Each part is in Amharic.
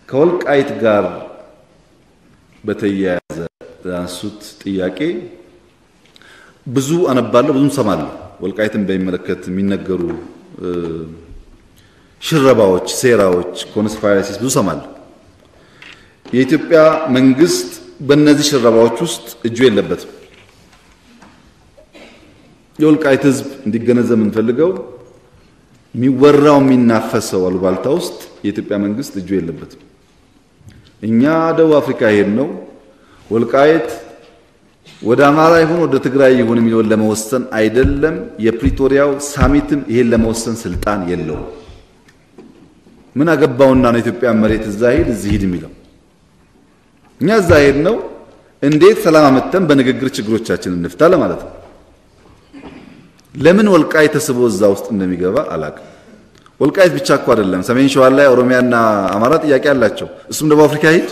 ከወልቃይት ጋር በተያያዘ አንሱት ጥያቄ ብዙ አነባለሁ ብዙም ሰማለሁ ወልቃይትን በሚመለከት የሚነገሩ ሽረባዎች ሴራዎች ኮንስፓይረሲስ ብዙ ሰማለሁ የኢትዮጵያ መንግስት በእነዚህ ሽረባዎች ውስጥ እጁ የለበትም የወልቃይት ህዝብ እንዲገነዘብ እንፈልገው የሚወራው የሚናፈሰው አሉባልታ ውስጥ የኢትዮጵያ መንግስት እጁ የለበትም እኛ ደቡብ አፍሪካ ሄድነው ወልቃይት ወደ አማራ ይሁን ወደ ትግራይ ይሁን የሚለው ለመወሰን አይደለም የፕሪቶሪያው ሳሚትም ይሄን ለመወሰን ስልጣን የለውም ምን አገባውና ነው ኢትዮጵያ መሬት እዛ ሄድ እዚህ ሄድ የሚለው እኛ እዛ ሄድነው እንዴት ሰላም አመጣን በንግግር ችግሮቻችንን እንፍታ ለማለት ነው ለምን ወልቃይት ተስቦ እዛ ውስጥ እንደሚገባ አላውቅም ወልቃይት ብቻ እኮ አይደለም ሰሜን ሸዋ ላይ ኦሮሚያና አማራ ጥያቄ አላቸው እሱም ደቡብ አፍሪካ ሄድ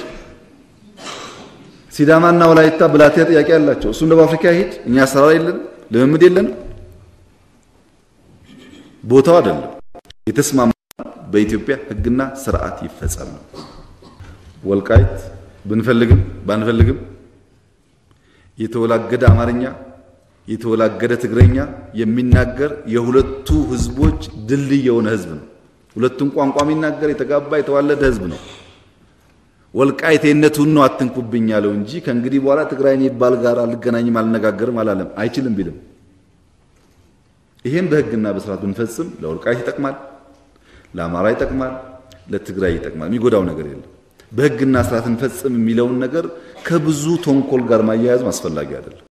ሲዳማና ወላይታ ብላቴ ጥያቄ አላቸው እሱም ደቡብ አፍሪካ ሄድ እኛ ሰራራ የለን ለምምድ የለን ቦታው አይደለም የተስማማ በኢትዮጵያ ህግና ስርዓት ይፈጸም ወልቃይት ብንፈልግም ባንፈልግም የተወላገደ አማርኛ የተወላገደ ትግረኛ የሚናገር የሁለቱ ህዝቦች ድልድይ የሆነ ህዝብ ነው ሁለቱን ቋንቋ የሚናገር የተጋባ የተዋለደ ህዝብ ነው ወልቃይቴነቱን ነው አትንኩብኝ ያለው እንጂ ከእንግዲህ በኋላ ትግራይን ይባል ጋር አልገናኝም አልነጋገርም አላለም አይችልም ቢልም ይሄን በህግና በስርዓት ብንፈጽም ለወልቃይት ይጠቅማል ለአማራ ይጠቅማል ለትግራይ ይጠቅማል የሚጎዳው ነገር የለም በህግና ስርዓት እንፈጽም የሚለውን ነገር ከብዙ ተንኮል ጋር ማያያዝ ማስፈላጊ አይደለም